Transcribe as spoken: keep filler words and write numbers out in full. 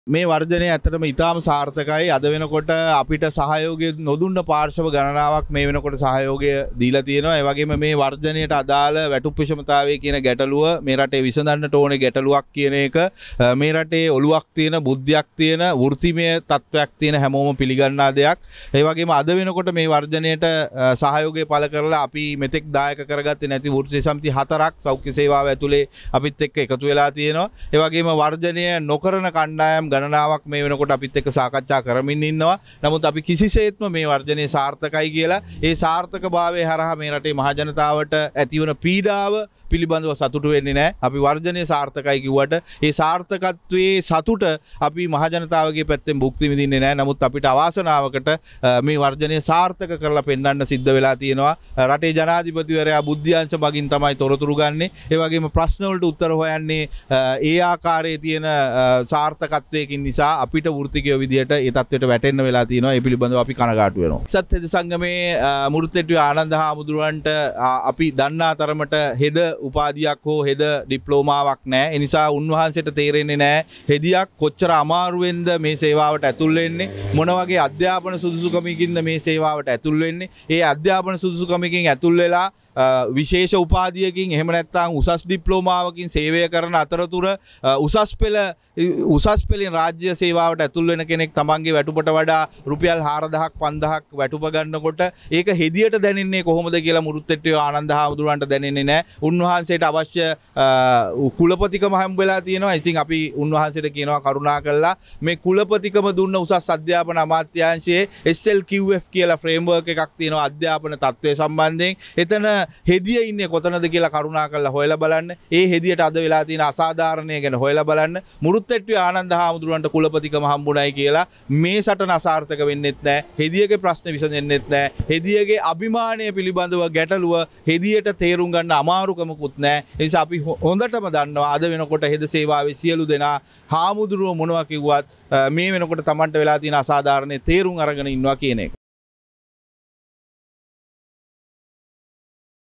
මේ වර්ජනය ඇත්තටම ඉතාම සාර්ථකයි. අද වෙනකොට අපිට සහයෝගය නොදුන්න පාර්ශව ගණනාවක් මේ වෙනකොට සහයෝගය දීලා තියෙනවා. ඒ වගේම මේ වර්ජනයට අදාළ වැටුප් විෂමතාවය කියන ගැටලුව මේ රටේ විසඳන්නට ඕනේ ගැටලුවක් කියන එක මේ රටේ ඔලුවක් තියෙන, බුද්ධියක් තියෙන, වෘත්තිමය තත්වයක් තියෙන හැමෝම පිළිගන්නා දෙයක්. ඒ වගේම අද වෙනකොට මේ වර්ජනයට සහයෝගය පළ කරලා අපි මෙතෙක් දායක කරගත්තේ නැති වෘත්ති සමිති හතරක් සෞඛ්‍ය සේවාව ඇතුලේ අපිත් එක්ක එකතු වෙලා තියෙනවා. ඒ වගේම වර්ජනය නොකරන කණ්ඩායම් ගණනාවක් මේ වෙනකොට අපිත් එක්ක සාකච්ඡා කරමින් ඉන්නවා. නමුත් අපි කිසිසේත්ම මේ වර්ජනයේ සාර්ථකයි කියලා ඒ සාර්ථකභාවය හරහා මේ රටේ මහ ජනතාවට ඇතිවන පීඩාව පිළිබඳව සතුටු වෙන්නේ නැහැ. අපි වර්ජනයේ සාර්ථකයි කිව්වට ඒ සාර්ථකත්වයේ සතුට අපි මහ ජනතාවගේ පැත්තෙන් භුක්ති විඳින්නේ නැහැ. නමුත් අපිට අවාසනාවකට මේ වර්ජනය සාර්ථක කරලා පෙන්වන්න සිද්ධ වෙලා තියෙනවා. රටේ ජනාධිපතිවරයා බුද්ධ්‍යංශ මගින් තමයි තොරතුරු ගන්නෙ. ඒ වගේම ප්‍රශ්න වලට උත්තර හොයන්නේ ඒ ආකාරයේ තියෙන සාර්ථකත්වයකින් නිසා අපිට වෘත්තිකයෝ විදියට ඒ තත්ත්වයට වැටෙන්න වෙලා තියෙනවා. ඒ පිළිබඳව අපි කනගාටු වෙනවා. සත්‍යද සංගමේ මුරුත්තෙට්ටුවේ ආනන්ද හාමුදුරුවන්ට අපි දන්නා තරමට හෙද උපාධියක් හෝ හෙද ඩිප්ලෝමාවක් නැහැ. ඒ නිසා උන්වහන්සේට තේරෙන්නේ නැහැ හෙදියක් කොච්චර අමාරුවෙන්ද මේ සේවාවට ඇතුල් වෙන්නේ, මොන වගේ අධ්‍යාපන සුදුසුකමකින්ද මේ සේවාවට ඇතුල් වෙන්නේ. ඒ අධ්‍යාපන සුදුසුකමකින් ඇතුල් වෙලා විශේෂ උපාධියකින් එහෙම නැත්නම් උසස් ඩිප්ලෝමාවකින් සේවය කරන අතරතුර උසස් පෙළ උසස් පෙළෙන් රාජ්‍ය සේවාවට ඇතුල් වෙන කෙනෙක් තමන්ගේ වැටුපට වඩා රුපියල් හාරදහස් පන්දහස් වැටුප ගන්නකොට ඒක හෙදියට දැනෙන්නේ කොහොමද කියලා මුරුත්තෙට්ටුවේ ආනන්ද හාමුදුරුවන්ට දැනෙන්නේ නැහැ. උන්වහන්සේට අවශ්‍ය කුලපතිකම හම්බ වෙලා තියෙනවා. ඉතින් අපි උන්වහන්සේට කියනවා කරුණා කළා මේ කුලපතිකම දුන්න උසස් අධ්‍යාපන අමාත්‍යාංශයේ එස් එල් කිව් එෆ් කියලා ෆ්‍රේම්වර්ක් එකක් තියෙනවා අධ්‍යාපන තත්ත්වය සම්බන්ධයෙන්. එතන හෙදිය ඉන්නේ කොතනද කියලා කරුණා කරලා හොයලා බලන්න. ඒ හෙදියට අද වෙලා තියෙන අසාධාරණය ගැන හොයලා බලන්න. මුරුත්තෙට්ටුවේ ආනන්ද හාමුදුරුවන්ට කුලපතිකම හම්බුණයි කියලා මේ සටන අසාර්ථක වෙන්නෙත් නැහැ. හෙදියගේ ප්‍රශ්න විසඳෙන්නෙත් නැහැ. හෙදියගේ අභිමානය පිළිබඳව ගැටලුව හෙදියට තේරුම් ගන්න අමාරුකමකුත් නැහැ. ඒ නිසා අපි හොඳටම දන්නවා අද වෙනකොට හෙද සේවාවේ සියලු දෙනා හාමුදුරුවෝ මොනවා කිව්වත් මේ වෙනකොට Tamanට වෙලා තියෙන අසාධාරණේ තේරුම් අරගෙන ඉන්නවා කියන එක.